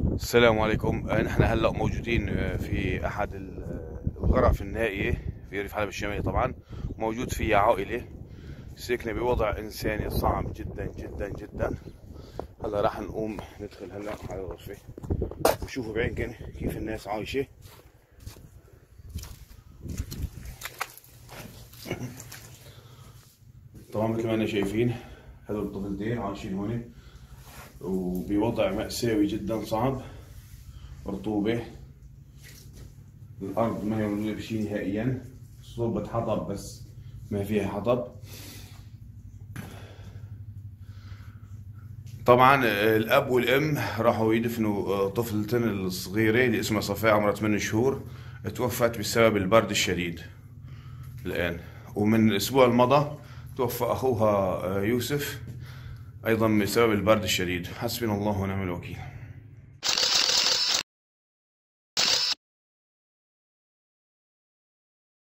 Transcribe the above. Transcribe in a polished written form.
السلام عليكم. نحن هلا موجودين في احد الغرف النائية في ريف حلب الشمالي. طبعا موجود فيها عائلة ساكنة بوضع انساني صعب جدا جدا جدا. هلا راح نقوم ندخل هلا على الغرفة وشوفوا بعينكم كيف الناس عايشة. طبعا مثل ما احنا شايفين هذول الطفلتين عايشين هون وبوضع مأساوي جدا صعب. رطوبة، الأرض ما هي موجودة بشي نهائيا، صوبة حطب بس ما فيها حطب. طبعا الأب والأم راحوا يدفنوا طفلتين الصغيرة اللي اسمها صفاء عمرها 8 شهور، توفت بسبب البرد الشديد الآن. ومن الأسبوع المضى توفى أخوها يوسف أيضا بسبب البرد الشديد. حسبنا الله ونعم الوكيل.